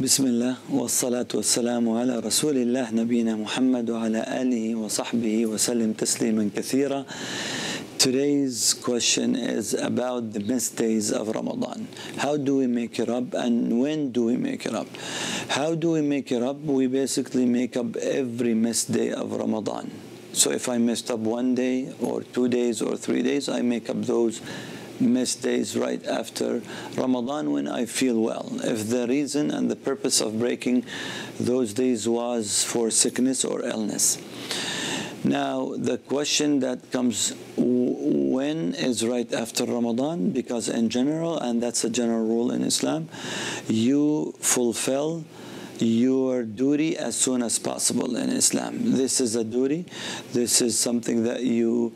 بسم الله والصلاة والسلام على رسول الله نبينا محمد وعلى آله وصحبه وسلم تسليما كثيرا. Today's question is about the missed days of Ramadan. How do we make it up and when do we make it up? How do we make it up? We basically make up every missed day of Ramadan. So if I messed up 1 day or 2 days or 3 days, I make up those missed days right after Ramadan when I feel well. If the reason and the purpose of breaking those days was for sickness or illness. Now the question that comes, when is right after Ramadan? Because in general, and that's a general rule in Islam, you fulfill your duty as soon as possible in Islam. This is a duty. This is something that you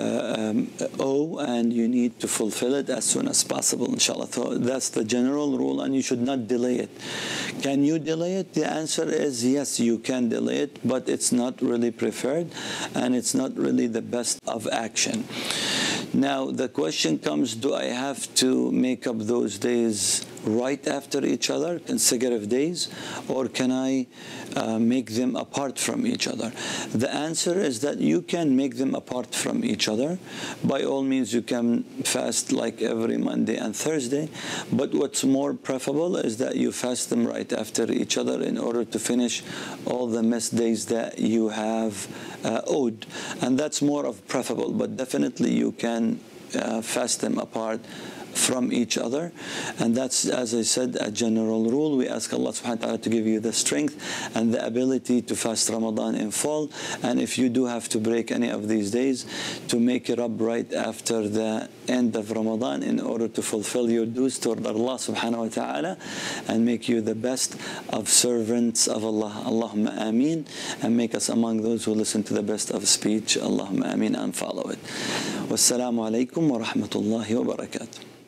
owe, and you need to fulfill it as soon as possible, inshallah. So that's the general rule, and you should not delay it. Can you delay it? The answer is yes, you can delay it, but it's not really preferred, and it's not really the best of action. Now the question comes, do I have to make up those days right after each other, consecutive days, or can I make them apart from each other? The answer is that you can make them apart from each other. By all means, you can fast like every Monday and Thursday, but what's more preferable is that you fast them right after each other in order to finish all the missed days that you have owed. And that's more of preferable, but definitely you can fast them apart from each other, and that's, as I said, a general rule. We ask Allah subhanahu wa ta'ala to give you the strength and the ability to fast Ramadan in full, and if you do have to break any of these days, to make it up right after the end of Ramadan in order to fulfill your dues toward Allah subhanahu wa ta'ala and make you the best of servants of Allah. Allahumma ameen, and make us among those who listen to the best of speech. Allahumma ameen, and follow it. Wassalamu alaikum wa rahmatullahi wa barakatuh.